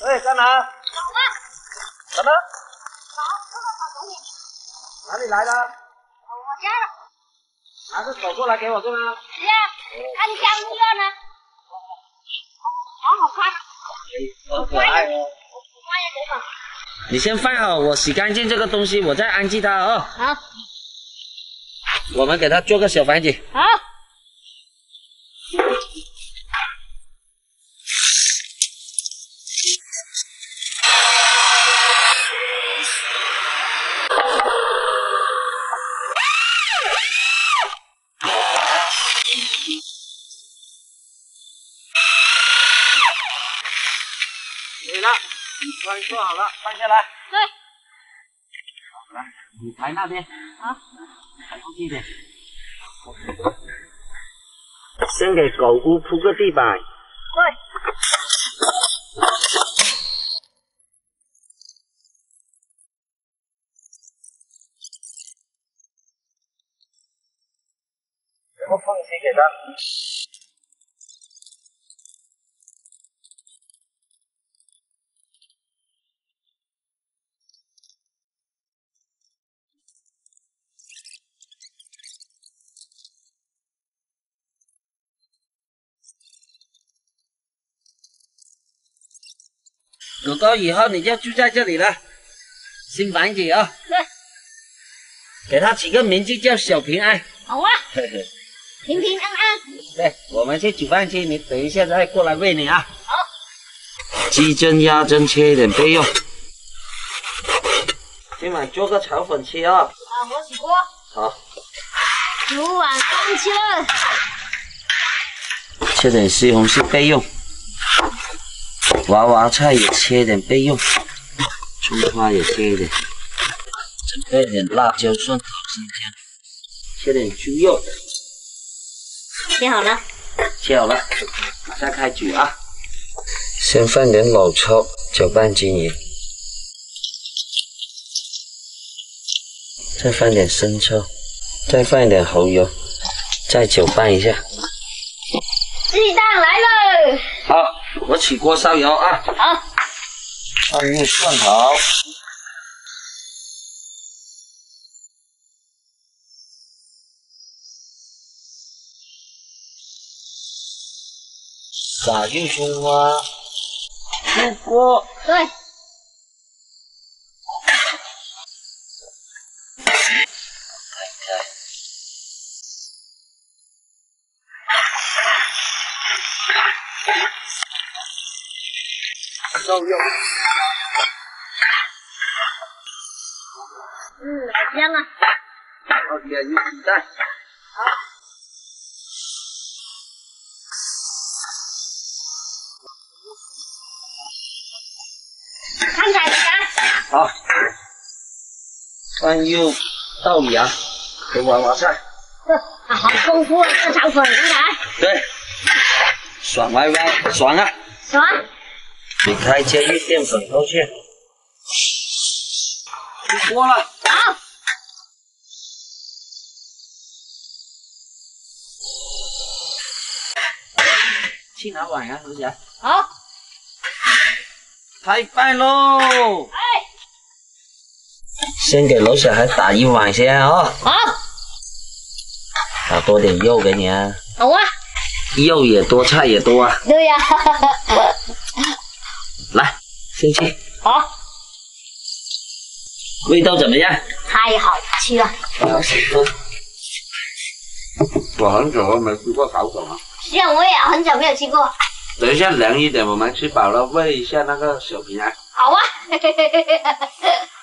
哎，在哪？ 走啊！ 什么？ 走，这个找东西。 哪里来的？ 我家的。 拿着手过来给我是吗？ 是啊，看你家不要呢？好好看啊！ 好可爱哦。 我放在这上。 你先放好，我洗干净这个东西，我再安置它哦。 好。 我们给它做个小房子。 好。 可以了，你关做好了，放下来。 对。 好，来，你抬那边。 好。 抬过去一点。先给狗屋铺个地板。 对。 什么缝隙给它？狗狗以后你就住在这里了，新房子啊。 对。 给它起个名字叫小平安。 好啊。 嘿嘿。 平平安安。 对，我们去煮饭去，你等一下再过来喂你啊。 好。 鸡胗、鸭胗切一点备用。今晚做个炒粉吃啊。 我洗锅。 好。 煮碗饭吃。 切点西红柿备用。娃娃菜也切一点备用。葱花也切一点。准备点辣椒、蒜头、生姜。切点猪肉。 切好了。 切好了，马上开煮啊！先放点老抽，搅拌均匀，再放点生抽，再放一点蚝油，再搅拌一下。 鸡蛋来了！ 好，我起锅烧油啊！ 好。 放入蒜头。撒入葱花，出锅。 对。 肉肉。 好香啊！ 好，点入鸡蛋。 好。看彩啥？ 好，放入豆芽和娃娃菜。 好丰富啊，这炒粉看起来。 对，爽歪歪，爽啊！ 爽。 你开加入淀粉过去。出锅了。 好。 去拿碗啊，儿子。 好。 开饭喽！ 哎。 先给楼小孩打一碗先啊。 好。 打多点肉给你啊。 好啊。 肉也多，菜也多啊。 对呀。 来，先去。 好。 味道怎么样？ 太好吃了。 好吃。我很久都没吃过炒粉了。 是啊，我也很久没有吃过。 等一下凉一点，我们吃饱了喂一下那个小平安。 好啊。